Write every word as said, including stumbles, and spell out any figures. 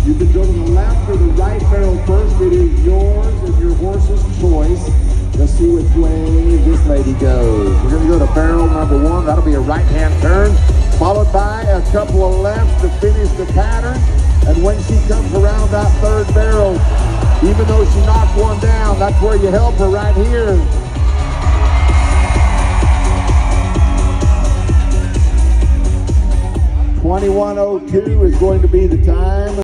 You can go to the left or the right barrel first. It is yours and your horse's choice. Let's see which way this lady goes. We're going to go to barrel number one. That'll be a right-hand turn, followed by a couple of lefts to finish the pattern. And when she comes around that third barrel, even though she knocked one down, that's where you help her right here. twenty-one oh two is going to be the time.